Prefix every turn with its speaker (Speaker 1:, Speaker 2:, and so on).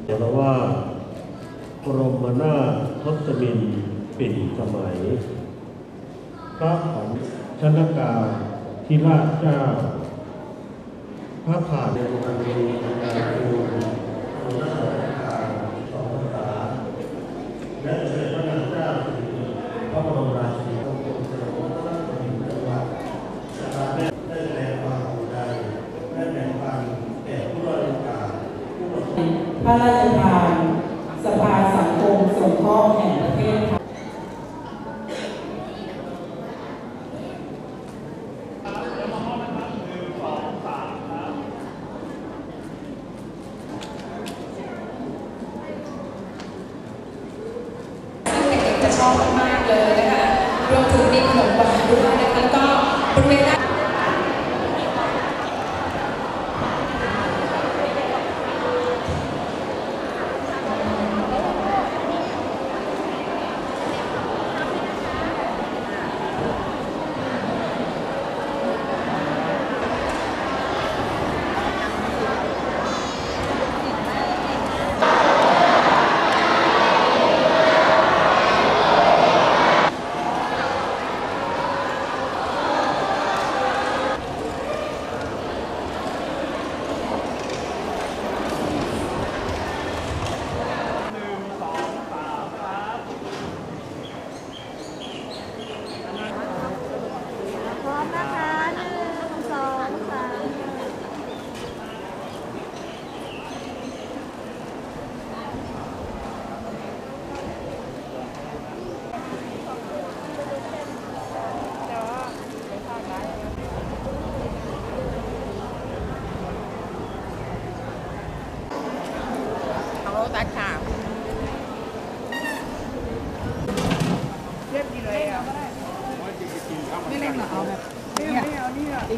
Speaker 1: เพราะว่าบรมนาถทศมินปิ่นสมัยพระขวัญชนกาธิราชเจ้าพระผ่าในวันนี้การคูณโอรสการสองภาษาและเสด็จพระนางเจ้าสิริกิติ์พระบรมราชินีนาถเฉลิมพระราชมงคลจังหวัดได้แสดงความห่วงใยและแบ่งปันแก่ผู้ด้อยโอกาส
Speaker 2: พระราชทานสภาสังคมสงเคราะห์แห่งประเทศไทย
Speaker 3: จะชอบมากๆเลยนะคะรวมถึงมีขนมหวานด้วยนะคะแล้วก็บริเวณตัดขาเรียบดีเลยอ่ะไม่เล่นหรอเอาแบบไม่เอานี่อ่ะ